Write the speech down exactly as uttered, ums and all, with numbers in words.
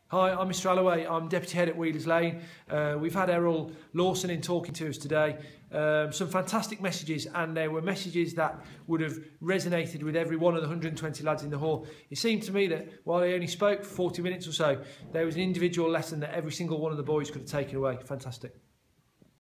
Hi, I'm Mister Alloway. I'm Deputy Head at Wheelers Lane. Uh, we've had Errol, Lawson in talking to us today. Um, some fantastic messages, and they were messages that would have resonated with every one of the one hundred and twenty lads in the hall. It seemed to me that while he only spoke for forty minutes or so, there was an individual lesson that every single one of the boys could have taken away. Fantastic.